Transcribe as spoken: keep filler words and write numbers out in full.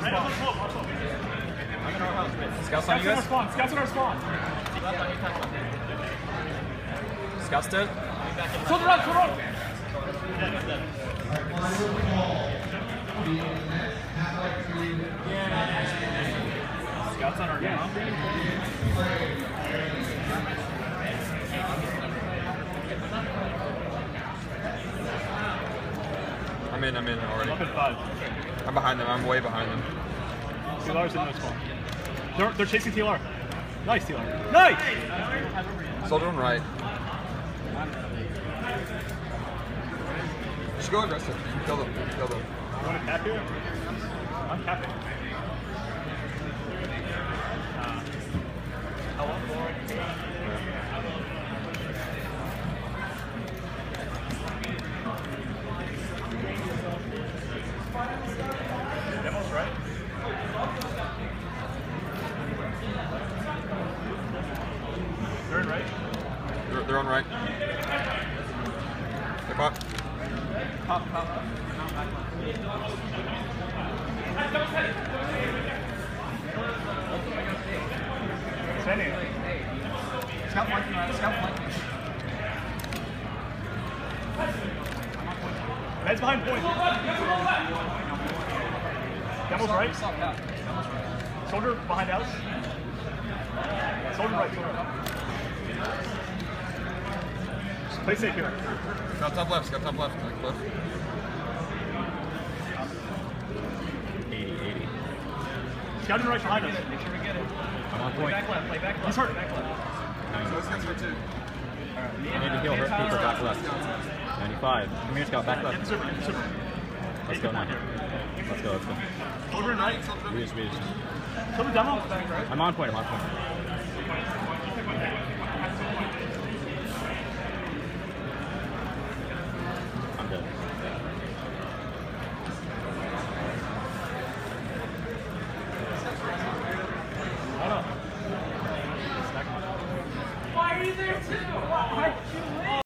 spawn. Scouts on you guys? Spawn. Scouts on our spawn. Scouts dead? Soldier run, soldier run! Scouts on our ground. I'm in, I'm in already. Up in five. I'm behind them, I'm way behind them. T L R's in no spawn. They're, they're chasing T L R. Nice, T L R. Nice! Soldier on right. Just go aggressive. Kill them, kill them. You want to cap here? I'm capping. Uh, hello? Demo's right. They're in right. They're, they're on right. They're pop. Pop, pop. Standing. Scout flank, scout flank. Med's behind point. Demo's right. Soldier behind house. Soldier right, soldier right. Play safe here. Scout top left, scout top left. Like left. eighty, eighty. Scouting right behind us. I'm on point. Play back left, play back left. He's hurt. Back left. I need to heal hurt people back left. ninety-five. Come here, Scout, back left. Get the super, get the super. Let's go now. Let's go, let's go. Soldier in right. We just, we just. Soldier demo. I'm on point, I'm on point.